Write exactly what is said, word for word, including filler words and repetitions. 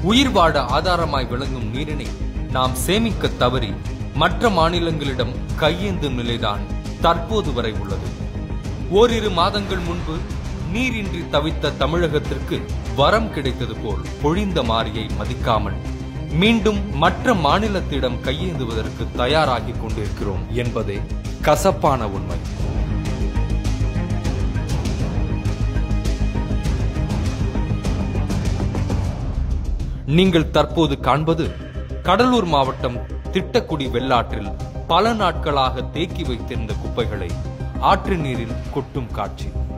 உயிர் வாழ ஆதாரமாய் விளங்கும் நீரினை நாம் சேமிக்க தவறி மற்ற மாநிலங்களிடம் கையேந்தும் நிலைதான் தற்போது வரை உள்ளது. ஓரிரு மாதங்கள் முன்பு நீரின்றி தவித்த தமிழகத்திற்கு வரம் கிடைத்தது போல் பொழிந்த மாரியை மதிக்காமல் மீண்டும் மற்ற மாநிலத்திடம் கையேந்துவதற்கு தயாராகி கொண்டிருக்கிறோம் என்பதே கசப்பான உண்மை. நீங்கள் தற்போது காண்பது கடலூர் மாவட்டம் திட்டக்குடி வெள்ளாற்றில் பல நாட்களாக தேக்கி வைத்திருந்த குப்பைகளை ஆற்று நீரில் கொட்டும் காட்சி.